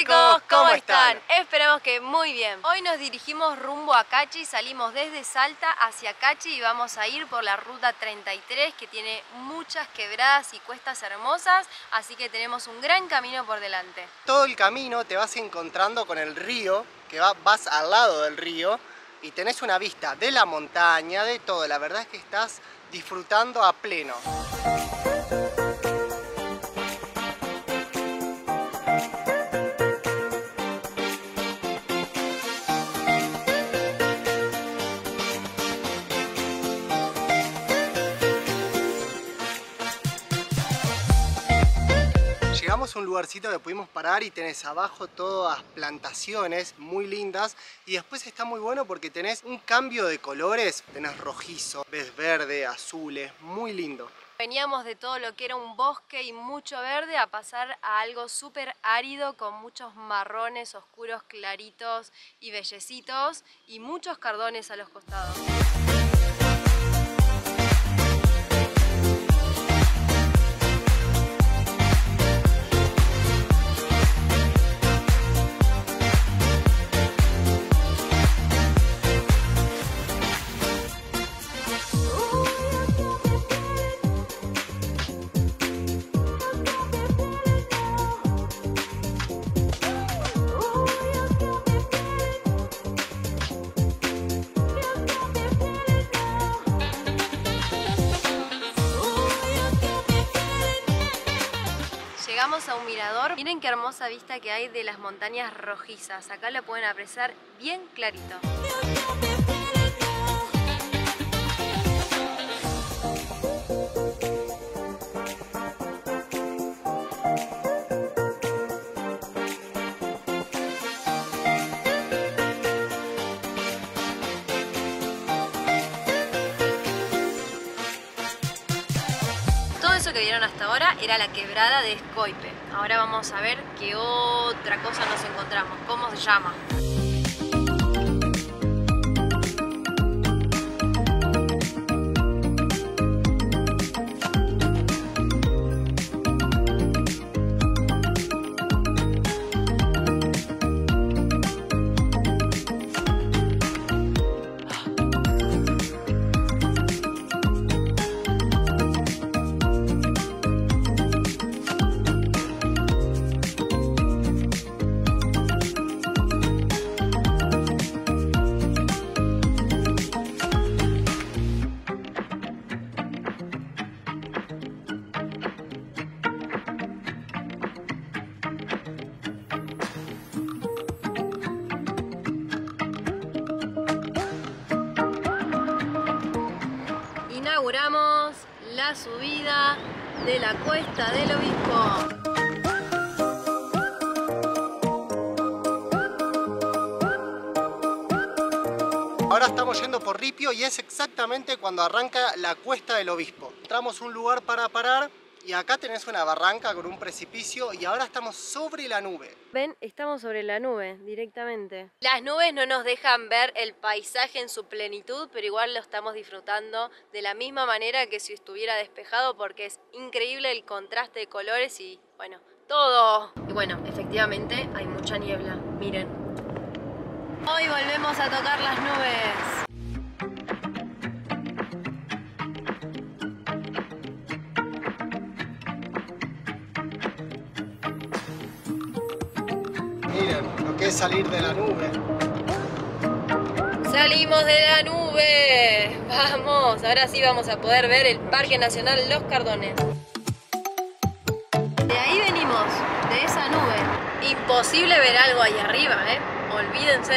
chicos, ¿cómo están? Esperamos que muy bien. Hoy nos dirigimos rumbo a Cachi, salimos desde Salta hacia Cachi y vamos a ir por la ruta 33 que tiene muchas quebradas y cuestas hermosas, así que tenemos un gran camino por delante. Todo el camino te vas encontrando con el río, que vas al lado del río y tenés una vista de la montaña, de todo. La verdad es que estás disfrutando a pleno. Llegamos a un lugarcito que pudimos parar y tenés abajo todas plantaciones muy lindas y después está muy bueno porque tenés un cambio de colores, tenés rojizo, ves verde, azules, muy lindo. Veníamos de todo lo que era un bosque y mucho verde a pasar a algo súper árido con muchos marrones oscuros, claritos y bellecitos y muchos cardones a los costados. Llegamos a un mirador, miren qué hermosa vista que hay de las montañas rojizas, acá lo pueden apreciar bien clarito. Eso que vieron hasta ahora era la quebrada de Escoipe. Ahora vamos a ver qué otra cosa nos encontramos. ¿Cómo se llama? Inauguramos la subida de la Cuesta del Obispo. Ahora estamos yendo por Ripio y es exactamente cuando arranca la Cuesta del Obispo. Encontramos un lugar para parar y acá tenés una barranca con un precipicio y ahora estamos sobre la nube. Ven, estamos sobre la nube directamente. Las nubes no nos dejan ver el paisaje en su plenitud, pero igual lo estamos disfrutando de la misma manera que si estuviera despejado porque es increíble el contraste de colores y bueno, todo. Y bueno, efectivamente hay mucha niebla, miren. Hoy volvemos a tocar las nubes. Miren lo que es salir de la nube. ¡Salimos de la nube! ¡Vamos! Ahora sí vamos a poder ver el Parque Nacional Los Cardones. De ahí venimos, de esa nube. Imposible ver algo ahí arriba, ¿eh? Olvídense.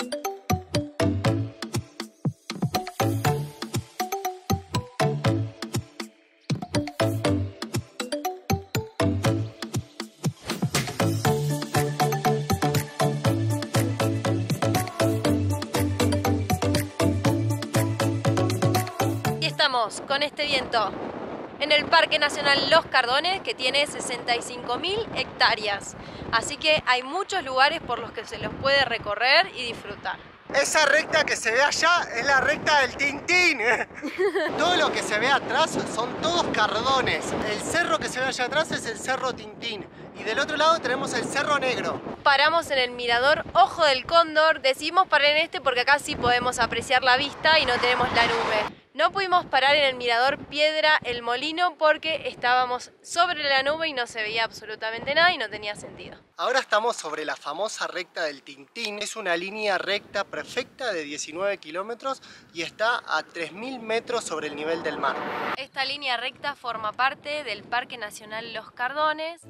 Estamos con este viento en el Parque Nacional Los Cardones, que tiene 65.000 hectáreas. Así que hay muchos lugares por los que se los puede recorrer y disfrutar. Esa recta que se ve allá es la recta del Tintín. Todo lo que se ve atrás son todos cardones. El cerro que se ve allá atrás es el Cerro Tintín. Y del otro lado tenemos el Cerro Negro. Paramos en el mirador Ojo del Cóndor. Decidimos parar en este porque acá sí podemos apreciar la vista y no tenemos la nube. No pudimos parar en el mirador Piedra El Molino porque estábamos sobre la nube y no se veía absolutamente nada y no tenía sentido. Ahora estamos sobre la famosa recta del Tintín. Es una línea recta perfecta de 19 kilómetros y está a 3.000 metros sobre el nivel del mar. Esta línea recta forma parte del Parque Nacional Los Cardones.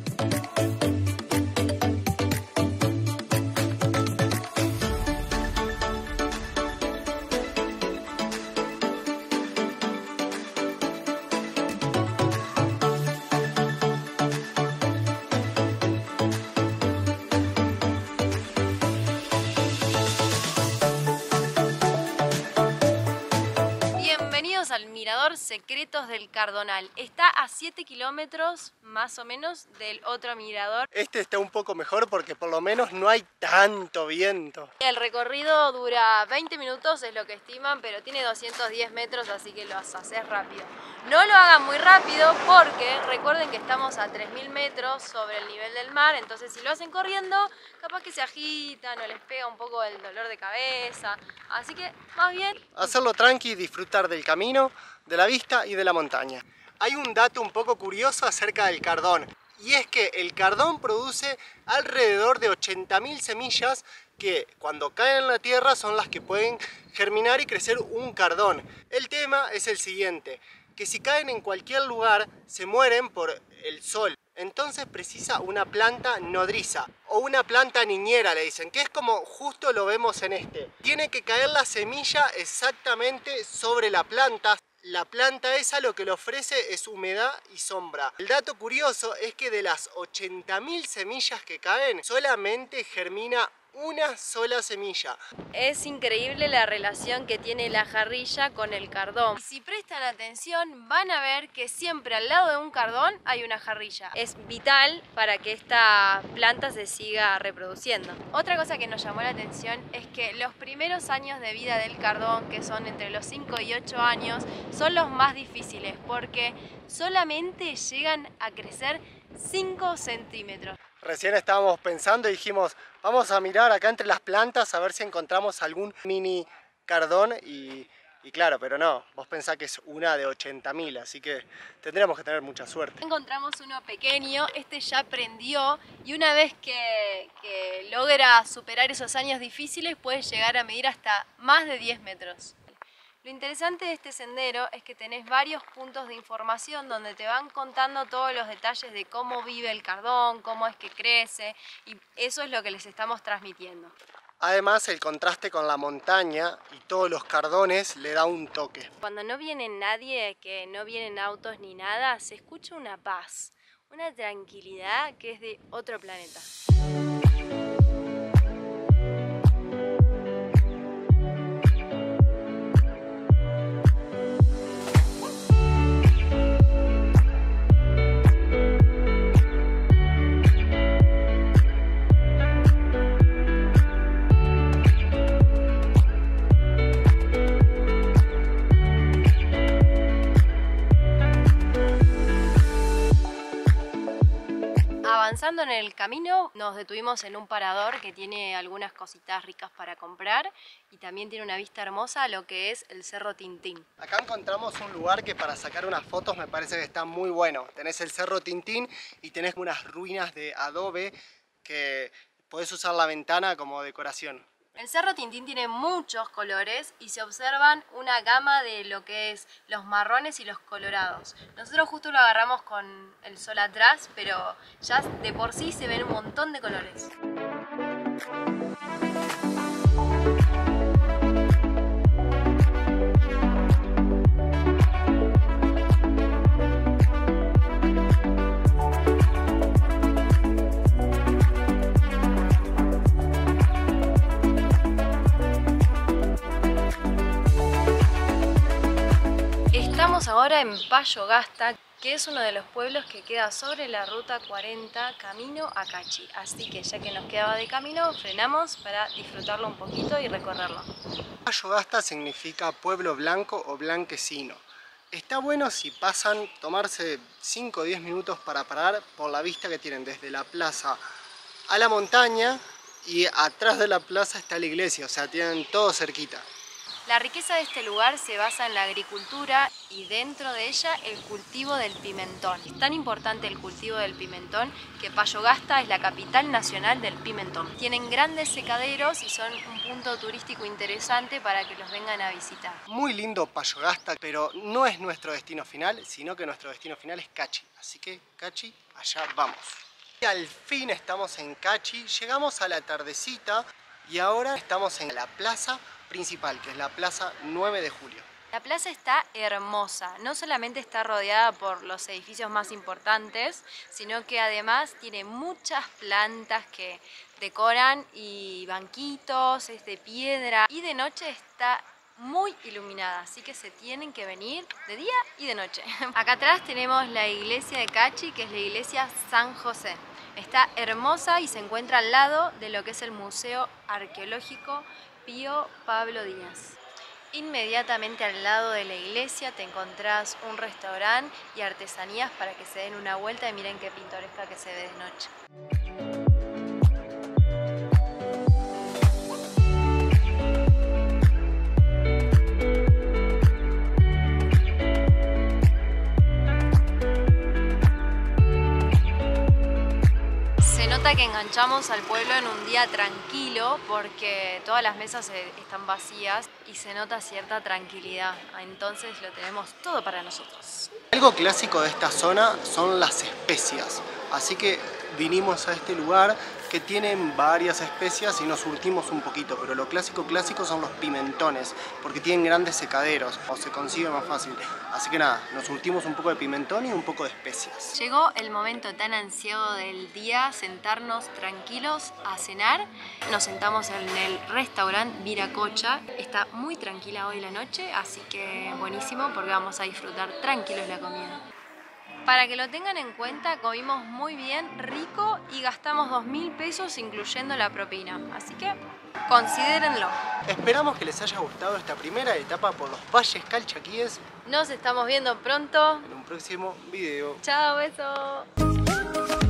Al Mirador Secretos del Cardonal. Está a 7 kilómetros más o menos del otro mirador. Este está un poco mejor porque por lo menos no hay tanto viento. El recorrido dura 20 minutos, es lo que estiman, pero tiene 210 metros, así que lo haces rápido. No lo hagan muy rápido porque recuerden que estamos a 3.000 metros sobre el nivel del mar, entonces si lo hacen corriendo, capaz que se agitan o les pega un poco el dolor de cabeza. Así que más bien hacerlo tranqui y disfrutar del camino, de la vista y de la montaña. Hay un dato un poco curioso acerca del cardón, y es que el cardón produce alrededor de 80.000 semillas que cuando caen en la tierra son las que pueden germinar y crecer un cardón. El tema es el siguiente, que si caen en cualquier lugar se mueren por el sol. Entonces precisa una planta nodriza o una planta niñera, le dicen, que es como justo lo vemos en este. Tiene que caer la semilla exactamente sobre la planta. La planta esa lo que le ofrece es humedad y sombra. El dato curioso es que de las 80.000 semillas que caen, solamente germina una sola semilla. Es increíble la relación que tiene la jarrilla con el cardón. Y si prestan atención van a ver que siempre al lado de un cardón hay una jarrilla. Es vital para que esta planta se siga reproduciendo. Otra cosa que nos llamó la atención es que los primeros años de vida del cardón, que son entre los 5 y 8 años, son los más difíciles porque solamente llegan a crecer 5 centímetros. Recién estábamos pensando y dijimos, vamos a mirar acá entre las plantas a ver si encontramos algún mini cardón y claro, pero no, vos pensás que es una de 80.000, así que tendríamos que tener mucha suerte. Encontramos uno pequeño, este ya prendió y una vez que logra superar esos años difíciles puede llegar a medir hasta más de 10 metros. Lo interesante de este sendero es que tenés varios puntos de información donde te van contando todos los detalles de cómo vive el cardón, cómo es que crece, y eso es lo que les estamos transmitiendo. Además, el contraste con la montaña y todos los cardones le da un toque. Cuando no viene nadie, que no vienen autos ni nada, se escucha una paz, una tranquilidad que es de otro planeta. Avanzando en el camino nos detuvimos en un parador que tiene algunas cositas ricas para comprar y también tiene una vista hermosa a lo que es el Cerro Tintín. Acá encontramos un lugar que para sacar unas fotos me parece que está muy bueno. Tenés el Cerro Tintín y tenés unas ruinas de adobe que podés usar la ventana como decoración. El Cerro Tintín tiene muchos colores y se observan una gama de lo que es los marrones y los colorados. Nosotros justo lo agarramos con el sol atrás, pero ya de por sí se ven un montón de colores. Estamos ahora en Payogasta, que es uno de los pueblos que queda sobre la ruta 40 camino a Cachi. Así que ya que nos quedaba de camino, frenamos para disfrutarlo un poquito y recorrerlo. Payogasta significa pueblo blanco o blanquecino. Está bueno si pasan, tomarse 5 o 10 minutos para parar por la vista que tienen desde la plaza a la montaña, y atrás de la plaza está la iglesia, o sea, tienen todo cerquita. La riqueza de este lugar se basa en la agricultura y dentro de ella el cultivo del pimentón. Es tan importante el cultivo del pimentón que Payogasta es la capital nacional del pimentón. Tienen grandes secaderos y son un punto turístico interesante para que los vengan a visitar. Muy lindo Payogasta, pero no es nuestro destino final, sino que nuestro destino final es Cachi. Así que Cachi, allá vamos. Y al fin estamos en Cachi, llegamos a la tardecita y ahora estamos en la plaza principal, que es la Plaza 9 de Julio. La plaza está hermosa, no solamente está rodeada por los edificios más importantes, sino que además tiene muchas plantas que decoran y banquitos, es de piedra y de noche está muy iluminada, así que se tienen que venir de día y de noche. Acá atrás tenemos la iglesia de Cachi, que es la iglesia San José. Está hermosa y se encuentra al lado de lo que es el Museo Arqueológico Pío Pablo Díaz. Inmediatamente al lado de la iglesia te encontrás un restaurante y artesanías para que se den una vuelta y miren qué pintoresca que se ve de noche. Que enganchamos al pueblo en un día tranquilo porque todas las mesas están vacías y se nota cierta tranquilidad, entonces lo tenemos todo para nosotros. Algo clásico de esta zona son las especias, así que vinimos a este lugar que tienen varias especias y nos surtimos un poquito, pero lo clásico son los pimentones, porque tienen grandes secaderos o se consigue más fácil. Así que nada, nos surtimos un poco de pimentón y un poco de especias. Llegó el momento tan ansiado del día, sentarnos tranquilos a cenar. Nos sentamos en el restaurante Viracocha. Está muy tranquila hoy la noche, así que buenísimo porque vamos a disfrutar tranquilos la comida. Para que lo tengan en cuenta, comimos muy bien, rico y gastamos 2.000 pesos incluyendo la propina. Así que considérenlo. Esperamos que les haya gustado esta primera etapa por los valles calchaquíes. Nos estamos viendo pronto En un próximo video. Chao, besos.